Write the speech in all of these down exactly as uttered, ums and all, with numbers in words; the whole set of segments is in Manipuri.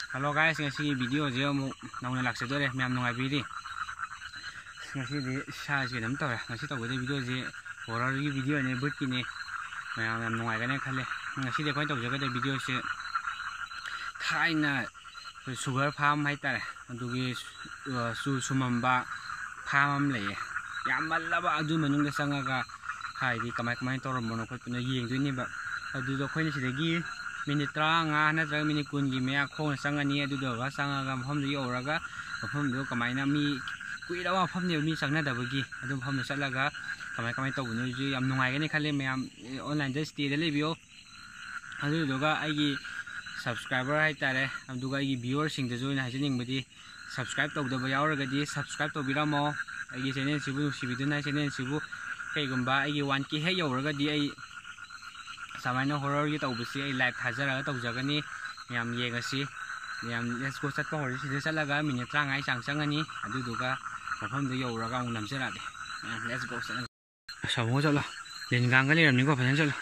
Hello guys, ngasi video je amu nauna laksadore myam nungai bidi. Ngasi di sa je nam tawra. Ngasi tawde video je horror gi video ne but ki ne myam myam nungai gane khale. Ngasi de koi tawjaga de video se thaina sugar farm hai tare. Adugi su sumamba farm am le. Yam mallaba adu manung de sangaga hai di kamai kamai tawra mono khot na yeng dui ni ba. Adu do khoi ni sidagi minit tranga natra minit kungi mea khong sangani adudoga sangaga mafamdu yoraga mafamdu kamaina mi kuirawa mafamne mi sangnadabagi adum mafamdu satlaga kamai kamai tawbunu ju yam nungaigani khale meyam online da stay da lebio adudoga aigi subscriber haitare aduga aigi viewer sing da join hajeningbadi subscribe tawdaba yauragadi subscribe tawbiramo aigi channel sibu sibiduna channel sibu kaigumba aigi one K he yauragadi ai Samana horror gitu ubusi ay live hazara atau jagani yam yegasi yam let's go satpa horror sida salaga minit rangai sangsangani adu duga mafam du yoraga unam serade let's go sana samu chala lengang kali ramni ko phasan chala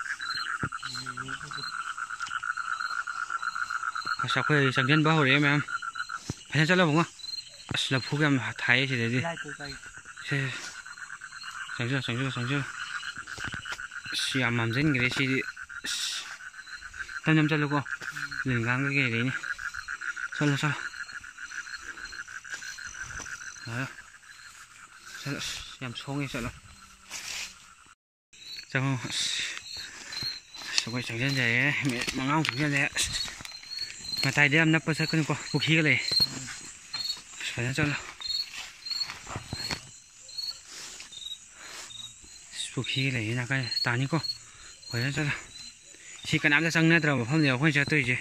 asa khoi sangjen ba hore ma'am phasan chala bunga asla phugam thai sida di sangja sangja sangja siam mamzen gre si tam tam chalo ko lengang ke re ni chalo chalo ha chalo siam songi chalo chalo so ko changjen jaye mangau thung jaye matai de am na pasa kun ko bukhi gale chalo chalo Bukhi lấy na cái tani ko, hồi đó chỉ cần áp ra sang nữa rồi không nhiều không cho tôi chứ,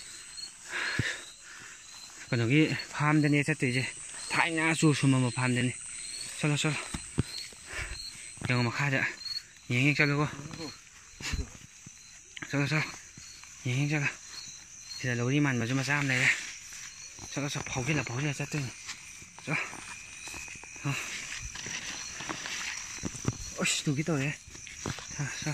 còn cái farm đây này sẽ tôi chứ, thái na su su mà farm đây này, sao lo sao, giờ mà khai đã, nhẹ nhàng cho luôn cô, sao lo sao, nhẹ nhàng cho là, thì là lối đi màn mà cho mà giam này, sao lo sao, phau cái là phau cái là sẽ tôi, sao. Ôi, tụi cái tôi đấy. À, sao?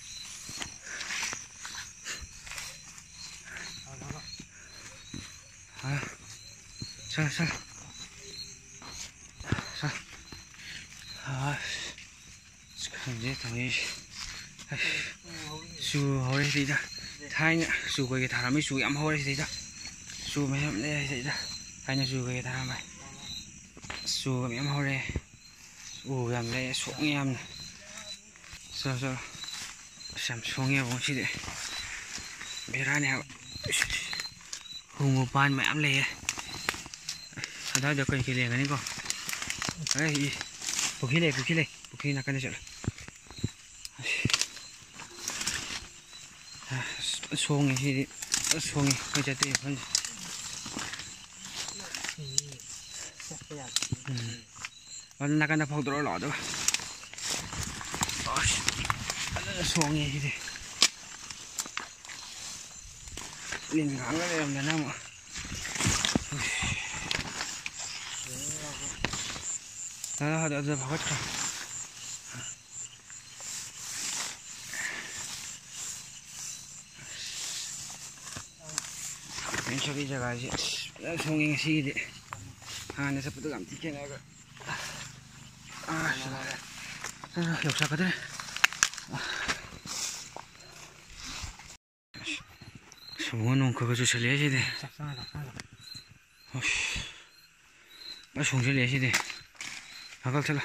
À, sao, sao? Sao? À, không dễ thôi. Su hồi gì đó. Thay nhá, su cái thằng mới su ẩm hồi gì đó. Su mấy ẩm đây gì đó. Thay nhá su cái thằng mày. Su mấy ẩm hồi đây. Ủa làm đây xuống em. Sao sao xem xuống nghe bóng chi đấy bây ra nè hùng một bàn mẹ ấm lề thật ra được cái gì liền cái này con đấy bukhi lề bukhi lề bukhi là cái này sợ xuống nghe gì đấy xuống nghe cái trái tim con còn là cái nào phong độ lỏ đó xuống nghe gì liền gắng cái làm thế nào mà đó đó giờ phải hết mình cho cái jaga gì xuống nghe gì đấy à này sắp tới làm tí cái này rồi à hiểu sao cái đấy Semua nongko ke susah lihat sih deh. Pas susah lihat sih deh. Agak salah.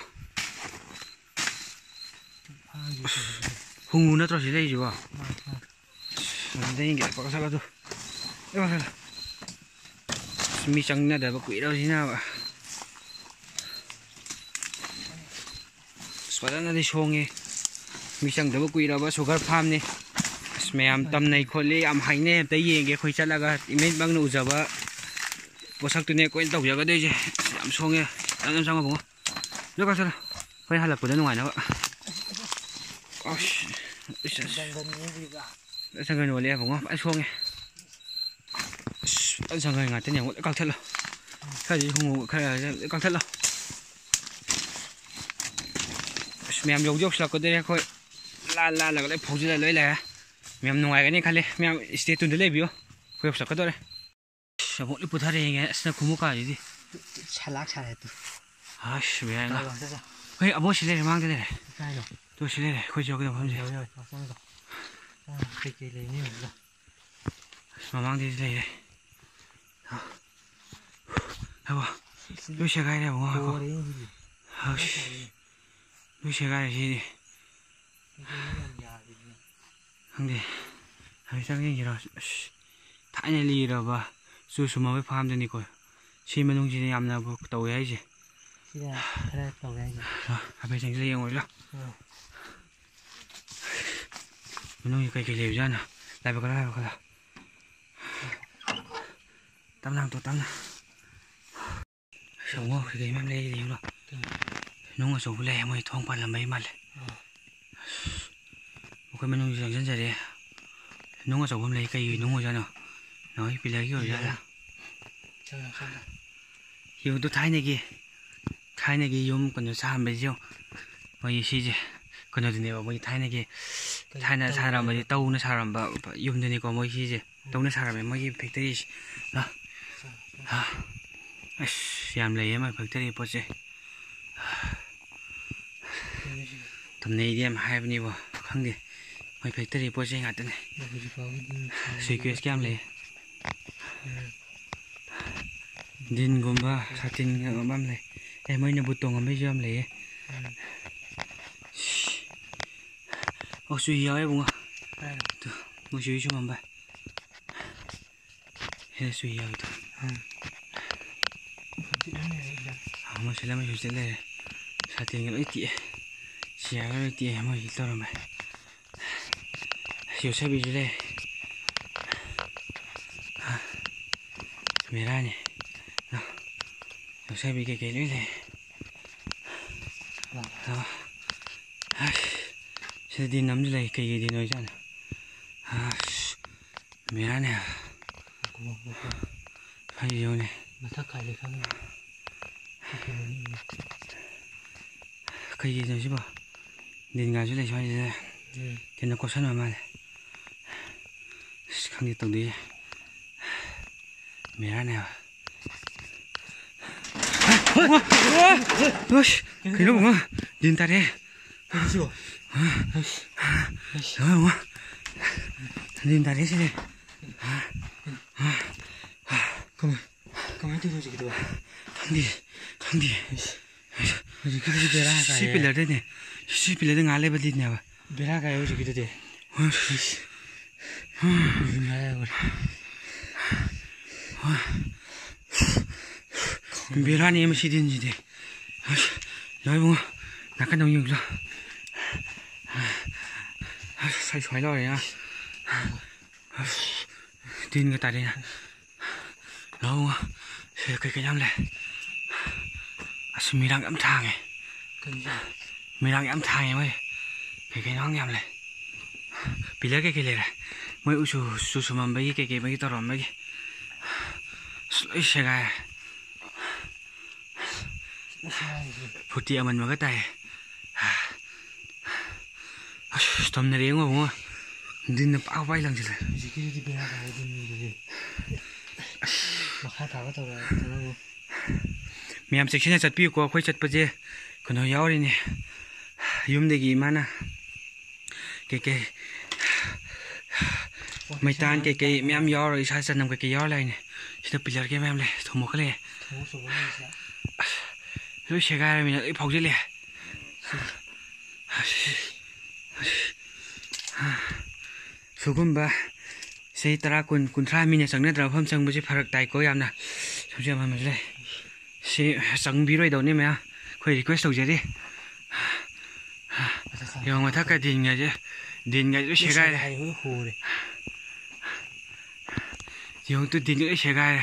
Hunguna terus sih deh juga. Nanti ini apa salah tuh? Eh salah. Semisangnya ada apa kuih sini apa? Sebenarnya di songe. Misang ada apa kuih apa sugar farm nih. Meyam tam này kholi am hay ne tay yeng ge khoi chalaga image bang nu jaba posak tu ne ko tau jaga de je am songe am sang ba lo ka sala khoi hala ku da nu ngai na ba osh sang ngai no le ba ngo ai songe ai sang ngai ngai te ne ka thela ka ji hu ka ka thela meyam jog jog sa ko de khoi la la la le phoji la le la Miam nungai cái này khale, miam stay tunde le bio, kuyap sakadore. ꯁꯕꯣꯠ ꯄꯨꯊꯔꯦꯉꯦ ꯑꯁꯤꯅ ꯈꯨꯃꯨꯛꯀꯥꯁꯤꯗꯤ ꯁꯂꯥꯛ ꯁꯥꯔꯦ ꯇꯨ ꯑꯁ ꯕꯦꯔꯥꯅ ꯍꯣꯏ ꯑꯕꯣ ꯁꯤ ꯂꯩꯔꯦ ꯃꯥꯡꯗ ꯂꯩꯔꯦ ꯀꯥꯏꯅꯣ ꯇꯨ ꯁꯤ ꯂꯩꯔꯦ ꯑꯩꯈꯣꯏ ꯆꯧꯒꯗꯕ ꯃꯐꯝꯁꯦ ꯀꯩꯀꯩ ꯂꯩꯅꯤ ꯑꯗꯨꯗ ꯃꯃꯥꯡꯗꯗꯤ ꯂꯩꯔꯦ ꯑꯕꯣ ꯂꯣꯏ ꯁꯦꯒꯥꯏꯔꯦ ꯑꯕꯣ ꯉꯥꯏꯈꯣ ꯑꯁ ꯂꯣꯏ ꯁꯦꯒꯥꯏꯔꯦ ꯁꯤꯗꯤ ꯈꯪꯗꯦ ꯍꯥꯏꯐꯦꯠꯇꯪ ꯌꯦꯡꯁꯤꯔꯣ ꯑꯁ ꯊꯥꯏꯅ ꯂꯤꯔꯕ ꯆꯨ ꯁꯨꯝꯃꯕꯒꯤ ꯐꯥꯔꯝꯗꯅꯤꯀꯣ ꯁꯤ ꯃꯅꯨꯡꯁꯤꯗ ꯌꯥꯝꯅ ꯇꯧꯋꯦ ꯍꯥꯏꯁꯦ ꯁꯤꯗ ꯈꯔ ꯇꯧꯋꯦ ꯍꯥꯏꯁꯦ ꯍꯥꯏꯐꯦꯠ ꯆꯪꯁꯤꯜꯂ ꯌꯦꯡꯉꯨꯔꯤꯔꯣ ꯃꯅꯨꯡꯁꯤ ꯀꯩꯀꯩ ꯂꯩꯕꯖꯥꯠꯅꯣ ꯂꯥꯏꯕꯛ ꯈꯔ ꯂꯥꯏꯕꯛ ꯈꯔ ꯇꯞꯅ ꯍꯥꯡꯇꯣ ꯇꯞꯅ ꯁꯪꯉꯣ ꯀꯩꯀꯩ ꯃꯌꯥꯝ ꯂꯩꯔꯤ ꯌꯦꯡꯂꯣ ꯅꯨꯡ ꯑꯆꯧꯕ ꯂꯩ ꯃꯣꯏ ꯊꯣꯡ ꯄꯥꯜꯂꯝꯕꯩ ꯃꯥꯜꯂꯦ ꯑꯩꯈꯣꯏ ꯃꯅꯨꯡꯁꯤ ꯆꯪꯁꯤꯟꯖꯔꯦ ꯅꯨꯡ ꯑꯆꯧꯕ ꯑꯃ ꯂꯩ ꯀꯩꯒꯤ ꯅꯨꯡ ꯑꯣꯏꯖꯥꯠꯅꯣ ꯅꯣꯏ ꯄꯤꯂꯔꯒꯤ ꯑꯣꯏꯖꯥꯠꯂꯥ ꯌꯦꯡꯉꯨꯗꯣ ꯊꯥꯏꯅꯒꯤ ꯊꯥꯏꯅꯒꯤ ꯌꯨꯝ ꯀꯩꯅꯣ ꯁꯥꯔꯝꯕꯁꯤ ꯌꯦꯡꯉꯨ ꯃꯣꯏꯒꯤ ꯁꯤꯁꯦ ꯀꯩꯅꯣꯗꯨꯅꯦꯕ ꯃꯣꯏꯒꯤ ꯊꯥꯏꯅꯒꯤ ꯊꯥꯏꯅ ꯁꯥꯔꯝꯕꯗꯤ ꯇꯧꯅ ꯁꯥꯔꯝꯕ ꯌꯨꯝꯗꯨꯅꯤꯀꯣ ꯃꯣꯏ ꯁꯤꯁꯦ ꯇꯧꯅ ꯁꯥꯔꯝꯃꯦ ꯃꯣꯏꯒꯤ ꯐꯦꯛꯇꯔꯤꯁꯦ ꯑꯁ ꯌꯥꯝ ꯂꯩꯌꯦ ꯃꯣꯏ ꯐꯦꯛꯇꯔꯤ ꯄꯣꯠ ꯆꯩ ꯊꯝꯅꯩꯗꯤ ꯌꯥꯝ ꯍꯥꯏꯕꯅꯤꯕꯣ ꯈꯪꯗꯦ ꯃꯣꯏ ꯐꯦꯛꯇꯔꯤ ꯄꯣꯠ ꯆꯩ ꯉꯥꯛꯇꯅꯦ ꯁꯤꯀ꯭ꯋꯦꯁ ꯀꯌꯥꯝ ꯂꯩ ꯗꯤꯟꯒꯨꯝꯕ ꯁꯥꯇꯤꯟꯒꯨꯝꯕ ꯑꯃ ꯂꯩ ꯑꯦ ꯃꯣꯏꯅ ꯕꯨꯠ ꯇꯣꯡꯉꯝꯕꯩꯁꯨ ꯌꯥꯝ ꯂꯩꯌꯦ ꯑꯣ ꯆꯨꯍꯤ ꯌꯥꯎꯋꯦ ꯏꯕꯨꯡꯉꯣ ꯃꯣꯏ ꯆꯨꯍꯤ ꯁꯨꯝꯃꯝꯕ ꯁꯤꯗ ꯆꯨꯍꯤ ꯌꯥꯎꯋꯤꯗꯣ ꯃꯣꯏ ꯁꯤꯗ ꯑꯃꯁꯨ ꯁꯤꯗ ꯂꯩꯔꯦ ꯁꯥꯇꯤꯟꯒ ꯂꯣꯏ ꯇꯦꯛꯑꯦ ꯆꯤꯌꯥꯔꯒ ꯂꯣꯏ ꯇꯦꯛꯑꯦ ꯃꯣꯏ ꯍꯧꯖꯤꯛ ꯇꯧꯔꯝꯃꯦ ꯌꯣꯠꯁꯕꯤꯁꯨ ꯂꯩ ꯕꯦꯔꯥꯅꯤ ꯌꯣꯠꯁꯕꯤ ꯀꯩꯀꯩ ꯂꯣꯏ ꯂꯩ ꯑꯁ ꯁꯤꯗ ꯗꯤꯟ ꯑꯃꯁꯨ ꯂꯩ ꯀꯩꯀꯩ ꯗꯤꯟ ꯑꯣꯏꯖꯥꯠꯅꯣ ꯑꯁ ꯕꯦꯔꯥꯅꯤ ꯍꯥꯏ ꯌꯦꯡꯉꯨꯅꯦ ꯃꯊꯛ ꯀꯥꯏꯗ ꯈꯪꯉꯦ ꯀꯩꯒꯤꯅꯣ ꯁꯤꯕꯣ ꯗꯤꯟꯒꯥꯁꯨ ꯂꯩ ꯁ꯭ꯋꯥꯏꯁꯤꯗ ꯗꯤꯟꯅ ꯀꯣꯠꯁꯟꯕ ꯃꯥꯜꯂꯦ ꯑꯁ ꯈꯪꯗꯦ ꯇꯧꯗꯣꯏꯁꯦ ꯕꯦꯔꯥꯅꯦꯕ ꯑꯁ ꯀꯩꯅꯣ ꯕꯨꯡꯉꯣ ꯗꯤꯟ ꯇꯥꯔꯦ ꯗꯤꯟ ꯇꯥꯔꯦ ꯁꯤꯗꯤ ꯀꯃꯥꯏꯅ ꯇꯧꯔꯤꯅꯣ ꯍꯧꯖꯤꯛꯀꯤꯗꯣ ꯈꯪꯗꯦ ꯈꯪꯗꯦ ꯍꯧꯖꯤꯛꯀꯤꯗꯨꯗꯤ ꯕꯦꯔꯥ ꯀꯥꯏꯌꯦ ꯁꯤ ꯄꯤꯂꯔꯗꯅꯦ ꯁꯤ ꯄꯤꯂꯔꯗ ꯉꯥ ꯂꯩꯕ ꯗꯤꯟꯅꯦꯕ ꯕꯦꯔꯥ ꯀꯥꯏꯌꯦ ꯍꯧꯖꯤꯛꯀꯤꯗꯨꯗꯤ ꯕꯦꯔꯥꯅꯤ ꯃꯁꯤ ꯗꯤꯟꯁꯤꯗꯤ ꯑꯁ ꯌꯥꯎ ꯏꯕꯨꯡꯉꯣ ꯅꯥꯀꯟꯗ ꯑꯃꯨꯛ ꯌꯦꯡꯁꯤꯂꯣ ꯑꯁ ꯁ꯭ꯋꯥꯏ ꯁ꯭ꯋꯥꯏ ꯂꯥꯎꯔꯦ ꯑꯁ ꯗꯤꯟꯒ ꯇꯥꯔꯦꯅ ꯂꯥꯎ ꯁꯤꯗ ꯀꯩꯀꯩ ꯌꯥꯝ ꯂꯩ ꯑꯁ ꯃꯤꯔꯥꯡ ꯌꯥꯝ ꯊꯥꯡꯉꯦ ꯃꯤꯔꯥꯡ ꯌꯥꯝ ꯊꯥꯡꯉꯦ ꯃꯣꯏ ꯀꯩꯀꯩꯅꯣ ꯌꯥꯝ ꯂꯩ ꯄꯤꯂꯔ ꯀꯩꯀꯩ ꯂꯩꯔꯦ ꯃꯣꯏ ꯎꯁꯨ ꯆꯨ ꯁꯨꯝꯃꯝꯕꯒꯤ ꯀꯩꯀꯩ ꯃꯣꯏꯒꯤ ꯇꯧꯔꯝꯕꯒꯤ ꯑꯁ ꯂꯣꯏ ꯁꯦꯒꯥꯏꯔꯦ ꯐꯨꯇꯤ ꯑꯃꯟꯕꯒ ꯇꯥꯏꯌꯦ ꯑꯁ ꯇꯝꯅꯔꯦ ꯌꯦꯡꯉꯣ ꯏꯕꯨꯡꯉꯣ ꯗꯤꯟꯅ ꯄꯥꯛ ꯄꯥꯏ ꯂꯪꯁꯤꯜꯂꯦ ꯍꯧꯖꯤꯛꯀꯤꯗꯨꯗꯤ ꯕꯦꯔꯥ ꯀꯥꯏꯌꯦ ꯗꯤꯟꯒꯤꯗꯨꯗꯤ ꯃꯈꯥ ꯇꯥꯕ ꯇꯧꯔꯛꯑꯣ ꯃꯌꯥꯝ ꯆꯦꯛꯁꯤꯟꯅ ꯆꯠꯄꯤꯌꯨꯀꯣ ꯑꯩꯈꯣꯏ ꯆꯠꯄꯁꯦ ꯀꯩꯅꯣ ꯌꯥꯎꯔꯤꯅꯦ ꯌꯨꯝꯗꯒꯤ ꯏꯃꯥꯅ ꯀꯩꯀꯩ ꯃꯩꯇꯥꯟ ꯀꯩꯀꯩ ꯃꯌꯥꯝ ꯌꯥꯎꯔ ꯏꯁꯥ ꯆꯅꯝ ꯀꯩꯀꯩ ꯌꯥꯎꯔ ꯂꯥꯛꯏꯅꯦ ꯁꯤꯗ ꯄꯤꯂꯔ ꯀꯩ ꯃꯌꯥꯝ ꯂꯩ ꯊꯨꯝꯃꯣꯛꯀ ꯂꯩ ꯑꯁ ꯂꯣꯏ ꯁꯦꯒꯥꯏꯔꯃꯤꯅ ꯂꯣꯏ ꯐꯥꯎꯖꯤꯜꯂꯦ ꯁꯤꯒꯨꯝꯕ ꯆꯍꯤ ꯇꯔꯥ ꯀꯨꯟ ꯀꯨꯟꯊ꯭ꯔꯥ ꯃꯤꯅ ꯆꯪꯅꯗ꯭ꯔꯕ ꯃꯐꯝ ꯆꯪꯕꯁꯤ ꯐꯔꯛ ꯇꯥꯏꯀꯣ ꯌꯥꯝꯅ ꯁꯝꯁꯦ ꯑꯃꯁꯨ ꯂꯩ ꯁꯤ ꯆꯪꯕꯤꯔꯣꯏꯗꯧꯅꯤ ꯃꯌꯥꯝ ꯑꯩꯈꯣꯏ ꯔꯤꯀ꯭ꯋꯦꯁ ꯇꯧꯖꯔꯤ ꯌꯦꯡꯉꯣ ꯃꯊꯛꯀ ꯗꯤꯟꯒꯁꯦ ꯗꯤꯟꯒꯁꯦ ꯂꯣꯏ ꯁꯦꯒꯥꯏꯔꯦ ꯌꯦꯡꯉꯣ ꯇꯨ ꯗꯤꯟ ꯂꯣꯏ ꯁꯦꯒꯥꯏꯔꯦ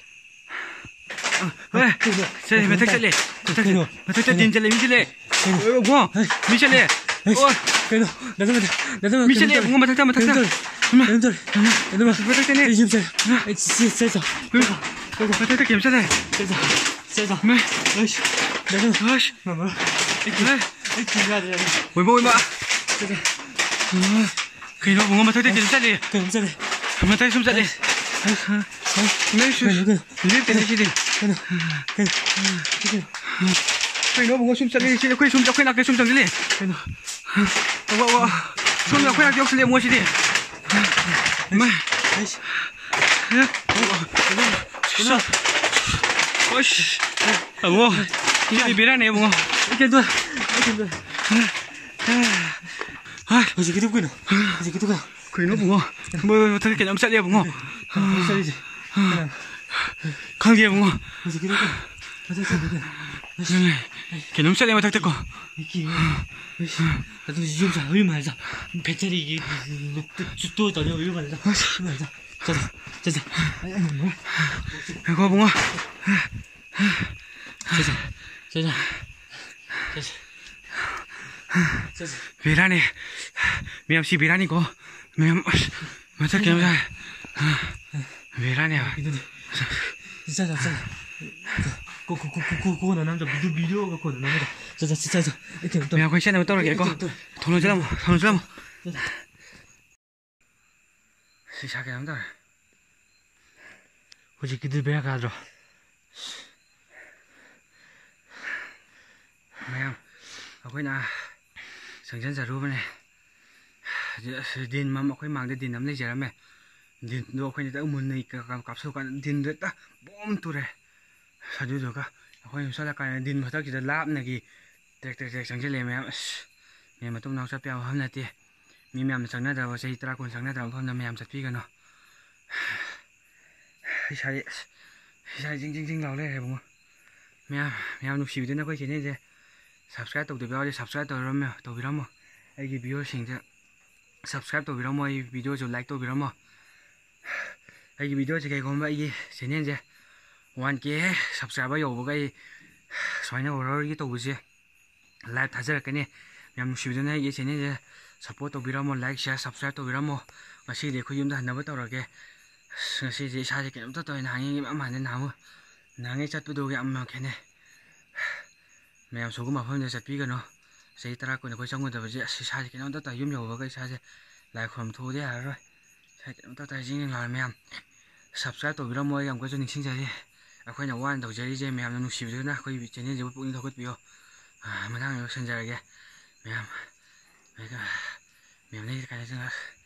ꯆꯠꯂꯦ ꯃꯊꯛ ꯆꯠꯂꯦ ꯃꯊꯛꯇ ꯗꯤꯟ ꯆꯠꯂꯦ ꯃꯤ ꯆꯠꯂꯦ ꯏꯕꯨꯡꯉꯣ ꯃꯤ ꯆꯠꯂꯦ ꯀꯩꯅꯣ ꯃꯤ ꯆꯠꯂꯦ ꯏꯕꯨꯡꯉꯣ ꯃꯊꯛꯇ ꯃꯊꯛꯇ ꯃꯊꯛꯇꯅꯦ ꯃꯊꯛꯇ ꯀꯩꯝ ꯆꯠꯂꯦ ꯑꯣꯏꯃ ꯑꯣꯏꯃ ꯀꯩꯅꯣ ꯏꯕꯨꯡꯉꯣ ꯃꯊꯛꯇ ꯀꯩꯝ ꯆꯠꯂꯦ ꯃꯊꯛꯇ ꯁꯨꯝ ꯆꯠꯂꯦ ꯅꯪꯁꯨ ꯂꯦꯞꯇꯦꯅꯦ ꯁꯤꯗꯤ ꯀꯩꯅꯣ ꯕꯨꯡꯉꯣ ꯁꯨꯝ ꯆꯠꯂꯤ ꯁꯤꯗꯤ ꯑꯩꯈꯣꯏ ꯁꯨꯝ ꯑꯩꯈꯣꯏ ꯅꯥꯛꯇ ꯁꯨꯝ ꯆꯪꯁꯤꯜꯂꯦ ꯀꯩꯅꯣ ꯁꯣꯝꯗ ꯑꯩꯈꯣꯏ ꯅꯥꯛꯇ ꯌꯧꯁꯤꯜꯂꯦ ꯕꯨꯡꯉꯣ ꯁꯤꯗꯤ ꯕꯨꯡꯉꯣ ꯁꯤꯗꯤ ꯕꯦꯔꯥꯅꯦ ꯕꯨꯡꯉꯣ ꯀꯩꯅꯣ ꯀꯩꯅꯣ ꯍꯧꯖꯤꯛꯀꯤꯗꯨ ꯀꯩꯅꯣ ꯍꯧꯖꯤꯛꯀꯤꯗꯨ ꯀꯩꯅꯣ 그이노 붕어 뭐 어떻게 그냥 쌀이야 붕어 쌀이지 강디야 붕어 그래서 기록은 가자 가자 걔놈 쌀이야 뭐 탁탁거 이게 나도 좀 자, 얼마 말자 배터리 이게 또 다녀 얼마 말자 말자 자자 자자 아니 아니 뭐야 이거 붕어 자자 자자 자자 자자 비라니 미암 씨 비라니고 미암 맞아 걔놈 잘 비라니야 자자 자자 고고고고고고 남자 미디어 미디어 갖고 남자 자자 자자 이렇게 또 미암 거기 시간에 떨어져 이거 돈을 주라모 돈을 주라모 시작해 남들 혹시 그들 배가 가죠 미암 아고이나 정전 자루버네 din mà khối mang đến din nắm lấy giờ mẹ din đồ khối này ta muốn này cả cặp số cả din đấy ta bom tu đấy sao được cả khối sao là cái din mà ta chỉ là láp này kì tẹt tẹt tẹt chẳng chỉ lấy mẹ mẹ mà tung nào sắp bèo hôm nay thì mi mẹ mà chẳng nói đâu xây tra còn chẳng nói đâu hôm nay mẹ sắp phi cái nó sai sai chính chính chính lâu đấy bông mẹ mẹ nụ xỉu đến nó quay chuyện này chứ subscribe tàu từ béo đi subscribe tàu rồi mẹ tàu bị lắm mà ai cái video sinh chứ subscribe to video moi video jo like to video mo ai video che kai gon ba i channel je one k subscriber yo ba kai soina order gi to bu je live tha ja ka ne yam shu de na gi channel je support to video mo like share subscribe to video mo ngasi de khu yum da na ba to ra ke ngasi je sa je ke to to na ngi ma ma ne na mo na ngi chat bu do ga am ma ke ne me am so gu ma phon je chat pi ga no xây tara của nó coi trong người ta bây giờ sai cái nó tất cả yếm dầu vào cái sai lại không thu thế à rồi sai cái nó tất cả chính là mẹ subscribe tổ video mới làm cái cho mình sinh ra đi à khơi nào quan đầu chơi đi mẹ nó nụ xỉu thế na khơi bị chơi nên giờ bụng nó khơi biểu à mà đang sinh ra cái mẹ mẹ mẹ này cái này